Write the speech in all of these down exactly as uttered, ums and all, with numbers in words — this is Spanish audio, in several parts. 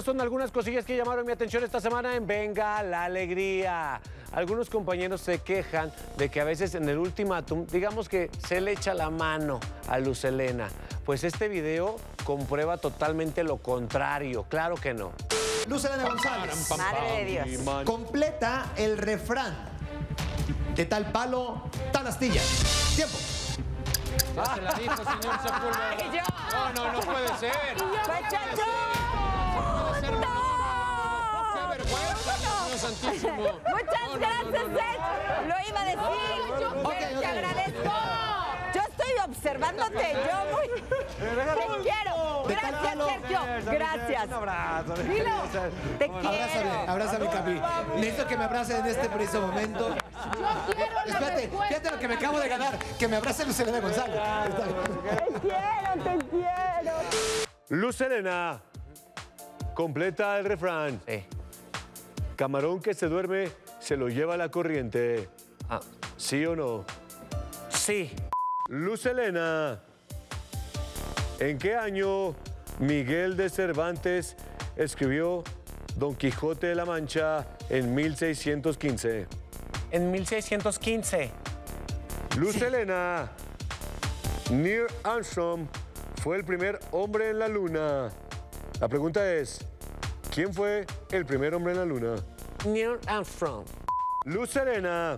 son algunas cosillas que llamaron mi atención esta semana en Venga la Alegría. Algunos compañeros se quejan de que a veces en el ultimátum, digamos que se le echa la mano a Luz Helena. Pues este video comprueba totalmente lo contrario, claro que no. Luz Helena González. Madre de Dios. Completa el refrán. De tal palo, tal astilla. Tiempo. Ya se la dijo, señor Sepúlveda. Ay, yo. No, no, no puede ser. ¡Muchacho! No puede ser, no, no, no. ¡Qué vergüenza, Dios mío santísimo! Muchas No, no, gracias, no, no, no. Seth. Lo iba a decir. Ok, Te ok. agradezco. Yo estoy observándote. Yo muy... Te quiero. De tal Gracias, palo. Sergio. Gracias. Un abrazo. Dilo. Te Abrázame, quiero. abrázame, Capi. Necesito que me abrace en este preciso momento. Yo quiero la Espérate, respuesta. fíjate lo que me acabo de ganar. Que me abrace Luz Helena González. Te quiero, te quiero. Luz Helena completa el refrán. Sí. Camarón que se duerme se lo lleva la corriente. Ah, ¿Sí o no? sí. Luz Helena, ¿en qué año Miguel de Cervantes escribió Don Quijote de la Mancha en mil seiscientos quince? En mil seiscientos quince. Luz Helena, Neil Armstrong fue el primer hombre en la luna. La pregunta es, ¿quién fue el primer hombre en la luna? Neil Armstrong. Luz Helena,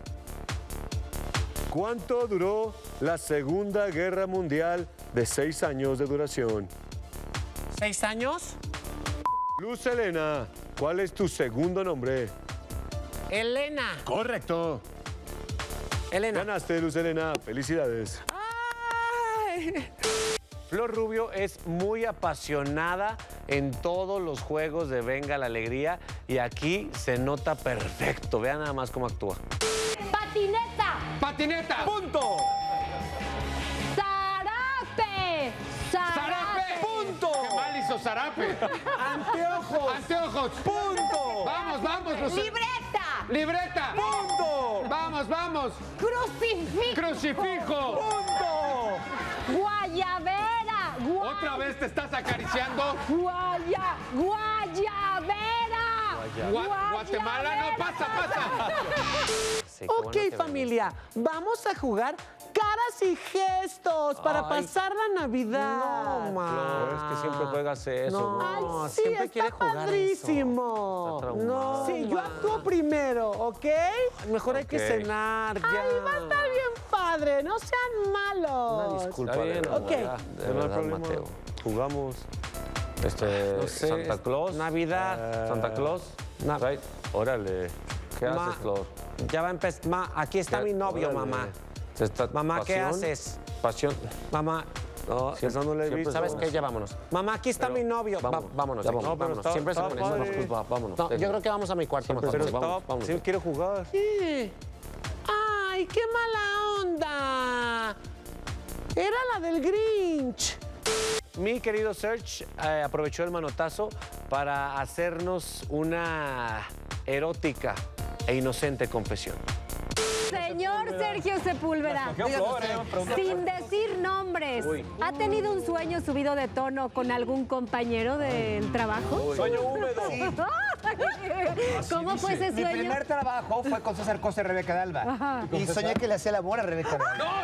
¿cuánto duró la Segunda Guerra Mundial de seis años de duración? ¿Seis años? Luz Helena, ¿cuál es tu segundo nombre? Elena. Correcto. Elena. Ganaste, Luz Helena. Felicidades. Ay. Flor Rubio es muy apasionada en todos los juegos de Venga la Alegría y aquí se nota perfecto. Vean nada más cómo actúa. Patineta. ¡Patineta! ¡Punto! Zarape. ¡Zarape! ¡Punto! ¡Qué mal hizo Zarape! ¡Anteojos! ¡Anteojos! ¡Punto! ¡Vamos, vamos! Luz- Libreta. ¡Libreta! ¡Punto! ¡Vamos, vamos! Crucifijo. ¡Crucifijo! ¡Punto! Guayabera. Gua- ¿Otra vez te estás acariciando? Guaya. Guayabera. Gua- Guatemala, no, pasa, pasa. Sí, qué Ok, bueno que familia, vamos a jugar caras y gestos para Ay. pasar la Navidad. No, ma. Es que siempre juegas eso. No, No, Ay, sí, siempre está quiere jugar padrísimo. eso. Está traumado. No, sí, yo actúo primero, ¿ok? Mejor hay que Ok. cenar ya. Ay, va a estar bien padre, no sean malos. Una disculpa. Está bien, de ok. verdad, No de hay verdad, problema. Mateo. Jugamos. Este, No sé, Santa Claus. Navidad. Eh, Santa Claus. Na- right. Órale. ¿Qué Ma, haces, Flor? Ya va a empezar. Ma, aquí está mi novio, Órale. mamá. ¿Se está- Mamá, ¿qué pasión? haces? Pasión. Mamá, No, esa no la he siempre- visto. ¿sabes qué? Ya vámonos. Mamá, aquí está Pero- mi novio. Va- Vámonos. vámonos, Ya aquí, vámonos. No, pero vámonos. está- Siempre se está pone eso. padre. Pues va, vámonos. No, Siempre- yo creo que vamos a mi cuarto mejor. Pero Vamos, stop. vámonos. Sí, quiero jugar. Sí. Ay, qué mala onda. Era la del Grinch. Mi querido Serge eh, aprovechó el manotazo para hacernos una erótica e inocente confesión. Señor Sergio Sepúlveda, sin decir nombres, ¿ha tenido un sueño subido de tono con algún compañero del trabajo? Sueño húmedo. ¿Cómo fue ese Mi sueño? primer trabajo fue con César Costa y Rebeca de Alba. Ajá. Y soñé que le hacía el amor a Rebeca de Alba.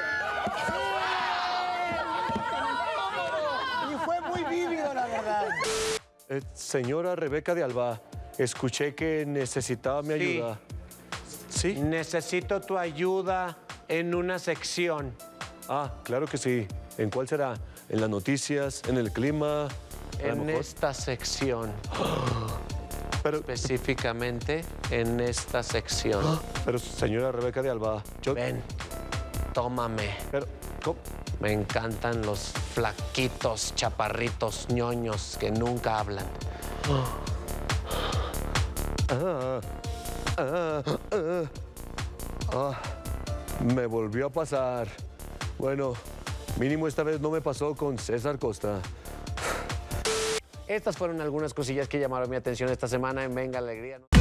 Y fue muy vívido, la verdad. Eh, señora Rebeca de Alba, escuché que necesitaba mi Sí. ayuda. ¿Sí? Necesito tu ayuda en una sección. Ah, claro que sí. ¿En cuál será? ¿En las noticias? ¿En el clima? A lo En mejor. esta sección. Pero, Específicamente en esta sección. pero, señora Rebeca de Alba, yo... Ven, tómame. Pero, ¿cómo? Me encantan los flaquitos, chaparritos, ñoños que nunca hablan. Ah, ah, ah, ah, me volvió a pasar. Bueno, mínimo esta vez no me pasó con César Costa. Estas fueron algunas cosillas que llamaron mi atención esta semana en Venga la Alegría.